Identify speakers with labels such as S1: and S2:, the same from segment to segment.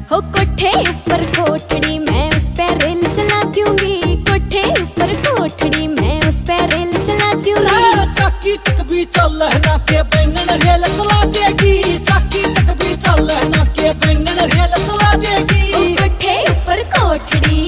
S1: हो कोठे ऊपर कोठड़ी मैं उस पे रेल चला दूंगी, कोठे ऊपर कोठड़ी मैं उस पे रेल चला दूंगी।
S2: चाकी तक भी चल ना के बैंगन रेल चला देगी, चाकी तक भी चल ना के बैंगन रेल चला देगी।
S1: हो कोठे ऊपर कोठड़ी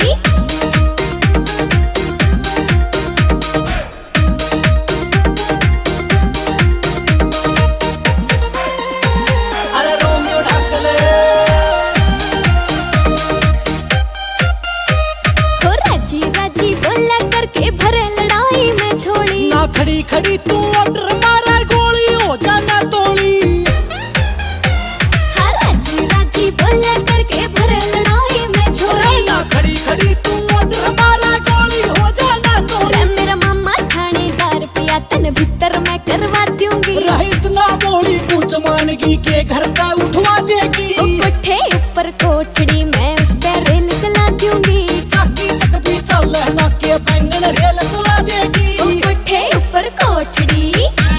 S2: खड़ी खड़ी तू ऑर्डर मारा गोली हो जाना तोड़ी।
S1: हाँ राजी राजी बोला करके भरे लड़ाई में छोड़ी।
S2: ना खड़ी खड़ी तू ऑर्डर मारा गोली हो जाना तोड़ी।
S1: मेरा मामा थानेदार पिया तन भीतर मैं करवा दूंगी।
S2: रहित ना मोड़ी कुछ मानगी के घर का उठवा देगी।
S1: कोठे ऊपर कोठड़ी मैं उस पे रेल चला दूंगी,
S2: चाकी तक भी चल ना के बैंगन रेल चला देगी।
S1: कोठे ऊपर कोठड़ी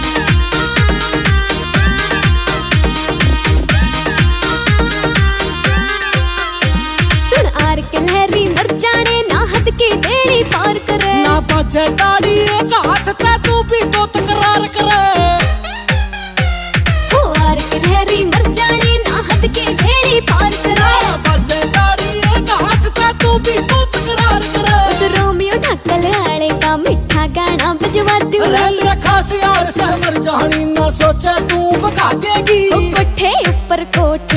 S1: सुन आर के लहरी मर जाने ना हद की बेड़ी पार करे।
S2: ना बजे गाड़ी एक हाथ से तू भी तो तकरार करे।
S1: हो आर के लहरी मर जाने ना हद की बेड़ी पार करे।
S2: ना बजे गाड़ी एक हाथ से तू भी तो तकरार करे।
S1: उस रोमियो ढक्कल आले का मीठा गाना बजवा दूंगी।
S2: खासी और सहमर जानी ना सोचे तू भगा देगी।
S1: कोठे ऊपर कोठ